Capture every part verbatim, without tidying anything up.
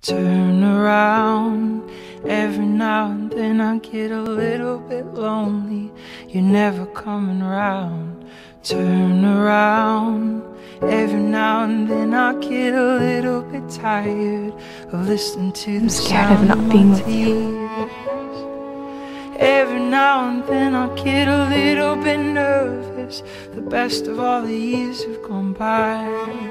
turn around. Every now and then I get a little bit lonely. You're never coming around. Turn around. Every now and then I get a little bit tired of listening to the sound of my tears. Every now and then I get a little bit nervous. The best of all the years have gone by.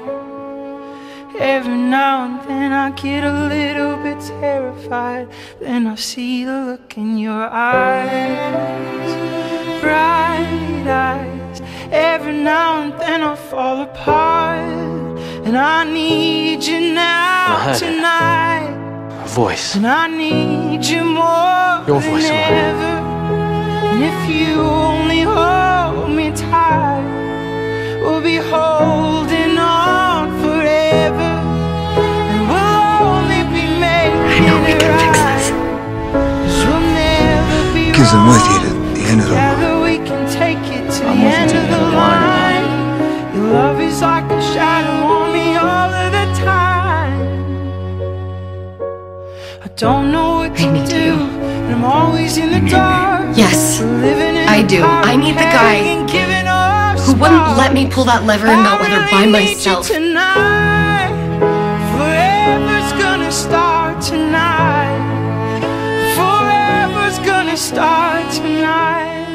Every now and then I get a little bit terrified. Then I see the look in your eyes, bright eyes. Every now and then I fall apart, and I need you now, tonight. A voice. And I need you more Your voice, than ever. And if you only hold me tight, we'll be holding on forever. And we'll only be making I know we it can right, fix this. 'cause we'll never be Because I'm with you wrong. to the end of the line. Together we can take it to I'm the with you end to of the the end of the line. line. Your love is like a shadow on me all of the time. I don't know what I to need do, you. and I'm always in the dark. Yes, Living in I a do. cotton I need the candy guy and giving up who wouldn't sparks. let me pull that lever and melt leather I by really need myself. you tonight. Forever's gonna start tonight. Forever's gonna start tonight.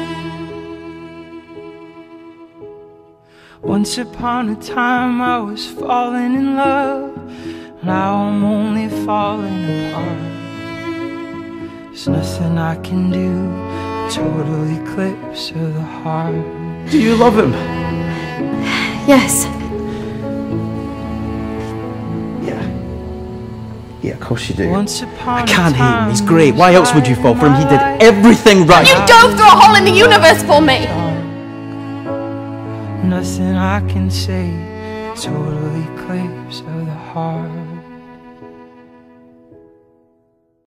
Once upon a time I was falling in love. Now I'm only falling apart. There's nothing I can do. A total eclipse of the heart. Do you love him? Yes. Yeah. Yeah, of course you do. Once upon I can't a hate him. time He's great. Why else would you fall for him? He did everything right. You dove through a hole in the universe for me! Nothing I can say. Total eclipse of the heart.